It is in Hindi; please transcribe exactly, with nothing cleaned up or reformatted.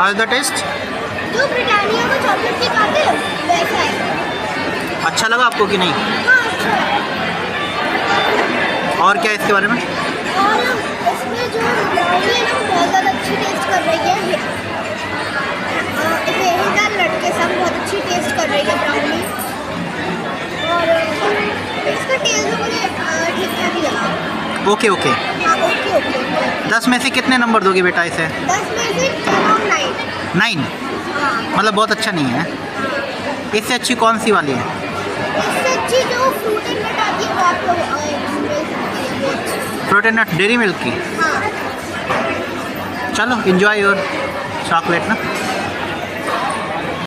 How is the taste? जो ब्रिटानिया को चॉकलेट की खाते हैं वैसा है। अच्छा लगा आपको कि नहीं? हाँ अच्छा है। और क्या इसके बारे में? और इसमें जो ब्राउनी है ना वो बहुत ज़्यादा अच्छी टेस्ट कर रही है। पेरीदार लड़के सब बहुत अच्छी टेस्ट कर रही है ब्राउनी। और इसका टेस्ट मुझे ठीक ठाक ही लगा। Okay okay. हाँ ओके ओके। दस में से कितने नंबर दोगे बेटा इसे? दस में से नाइन। नाइन? हाँ मतलब बहुत अच्छा नहीं है। इससे अच्छी कौन सी वाली है? इससे अच्छी जो फ्रूट एंड नट आती है वो आपको मिल सकती है, वो अच्छी। Fruit and nut dairy milk की? हाँ चलो एंजॉय योर चॉकलेट ना।